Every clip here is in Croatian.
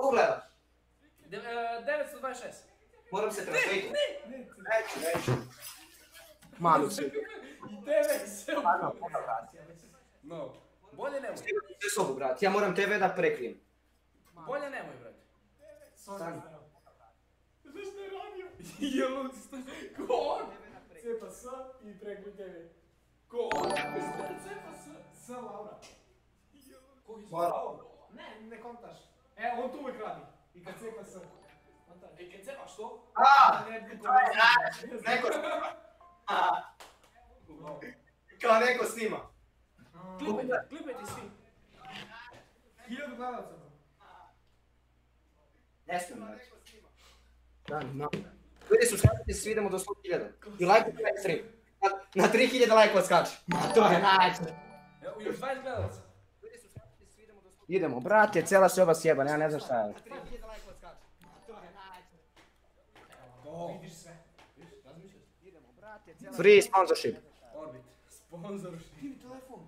Koliko gledaš? 926. Moram se transferiti. Neću. Mami se. I tebe se no, bolje nemoj. Sve sobu, brat. Ja moram TV da prekrijem. Bolje nemoj, brate. Stani. Znaš što je radio? Je lud, ko on? Cepa S i prekli tebe. Ko on? Cepa S Laura. Hvala. Ne kontaš. On tu uvijek radi. I kad cepa S. I kad cepa što? Neko snima. Kao neko snima. Klipajte svi. 1000 gledalaca. Ne smijem, brate. Ljudi, subscribe-te se, idemo do 100.000. I lajkujte ovaj stream. Na 3000 lajkova skače. To je najče. Evo, još 20 gledalaca. Idemo, brate, cijela se oba sjeba, ja ne znam šta je. Na 3000 lajkova skače. To je najče. Evo, vidiš sve. Razmišljaš? Idemo, brate, Free sponsorship. Orbit. Sponsorship. Divi telefon.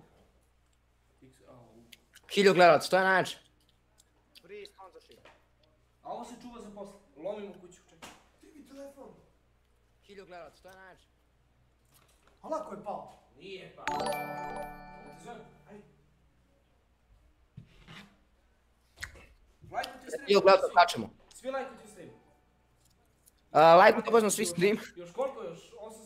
1000 gledalaca, to je najče. Free sponsorship. A ovo se čuva za posle. Lomimo kuću, čekaj. Divi telefon. 1000 gledalaca, to je najče. A lako je pao. Nije pao. Da ti zovem, ajde. Lajkujte stream. 1000 gledalaca, skačemo. Svi lajkujte stream. Lajkujte obavezno svi stream. Još koliko još?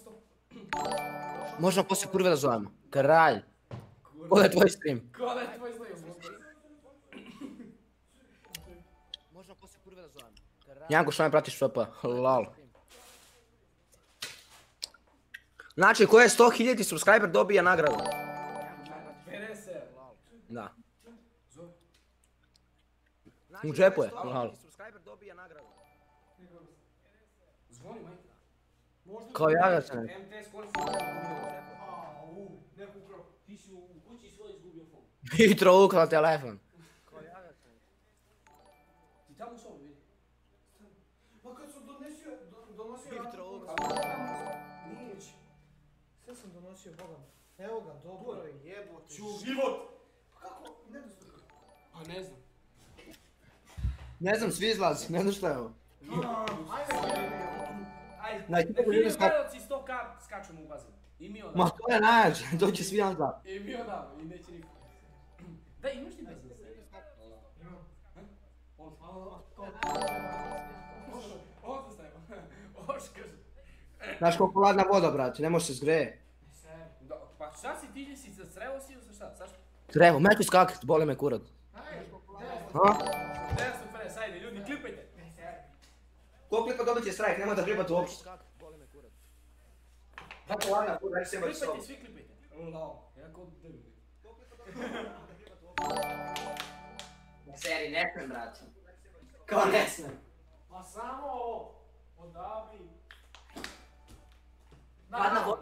800? Možemo poslije kurve da zovemo. Kralj. Ko da je tvoj stream? Ko da je tvoj stream? Možemo poslije kurve da zovemo. Janko, što me pratiš FP? Lol. Znači, ko je 100.000 subscriber dobija nagradu. 50. Da. U džepu je. Lol. Zvoni, majke. Kao ja ga se ne. MTS koliko neku ukrao. Ti si u kući svoj izgubio fon. Mitro ukrao telefon. Ti tamo u sobu vidi. Pa kad sam donosio... Mitro ukrao. Nić. Sve sam donosio Bogam. Evo ga, dobro je, jebote. Život! Pa kako? Ne znam. Pa ne znam. Ne znam, svi izlazi, ne znam šta je ovo. Ajde, Znači, da ljudi hiljadu skaču. gledalci 100k skačemo u bazen. I mi odavno. Ma to je najjače, doće svi onda. I mi odavno, i neće niko. Da, imaš ti bazen? Imam. On se stavimo. Oškaš. Znaš koliko ladna voda, brate, ne može se zgreje. Pa šta si ti si sa crevo si ili sa šta? Zašto? Treba, meku skakat, boli me kurat. Ha? Ne sam fres, ajde ljudi, klipajte. Ko klipa dobit će strajk, nemoj da klipate uopšte. Tako ladna, neću se baći sobu. Klipajte, svi klipajte. Lao, jako debil. Na seriji, ne smem, brate. Kao ne smem. Ma samo ovo. Odabri. Ladna voda.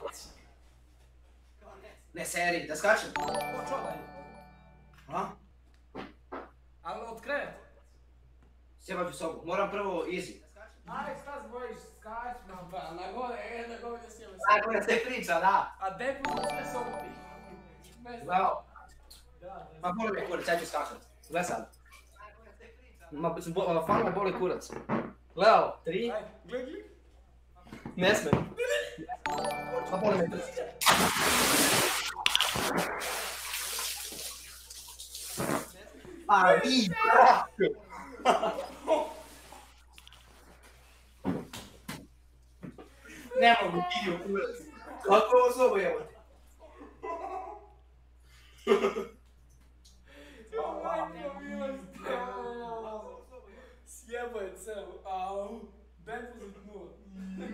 Ne seriji, da skačem. Ko čo dalje? A? Ali od kreveta. Sjebat ću sobu, moram prvo easy. Ajde, šta se bojiš, skać nam. Pa, na gore da sjeme se. Tako da se priča, da. A deku sve sobu ti. Ne znam. Bravo. Da, Ma boli me kurac, ja ću skakat. Gle sad. Fano me boli kurac. Gledao, 3. Ajde, gledaj. Ne smem. Ma boli me kurac. A vi, brate! Ne mogu ti u kurac. Kako ovo sobo evo te? Sjebo je celu, au. Depozit 0.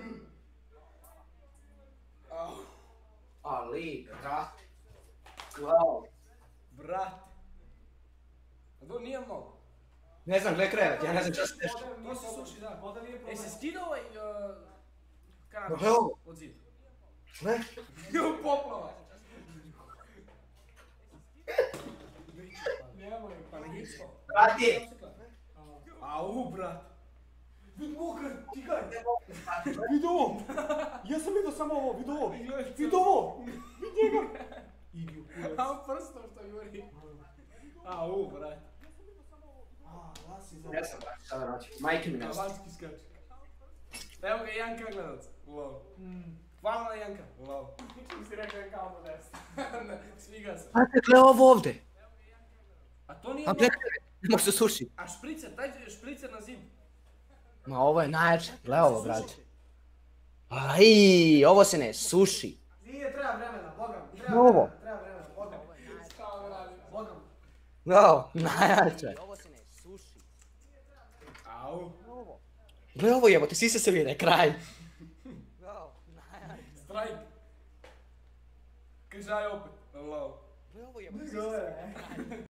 Au. Ali, brate. Wow. Brate. A to nije mnogo. Ne znam, gle krevet, ja ne znam šta se dešava. To se suši, da. E, se skidao ovaj kanal No, evo. od zida. Gle. Poplava. Nemoj, pa ne ispao. Brate. Au, brat. Vidi ovo, ti gaj. Vidi ovo. Ja sam vidio samo ovo, vidi ovo. Vidi ovo. Vidi njega. Idi u kurac. A on prstom što juri. Au, brat. A, lasi za... Ja sam, brate. sada naći. Majke mi nešto. Vanjski skač. Evo ga Janka gledac. Lol. Hvala Janka. Lol. Ničem si rekao Janka ono deset. Sviga se. Znate, gle ovo ovdje. A to nije A ono... gle, ne može se suši. A špricer, daj špricer na zid. Ma ovo je najjače, gle ovo, brate. Aj, ovo se ne suši. Nije, treba vremena, bogam. Ovo. Treba vremena, bogam. Bogam. No, najjače. Ovo se ne suši. Au. Gle ovo jebote, svi se vide, kraj. Strajk. Kažaj opet. Lol. Gle ovo jebote, Gle.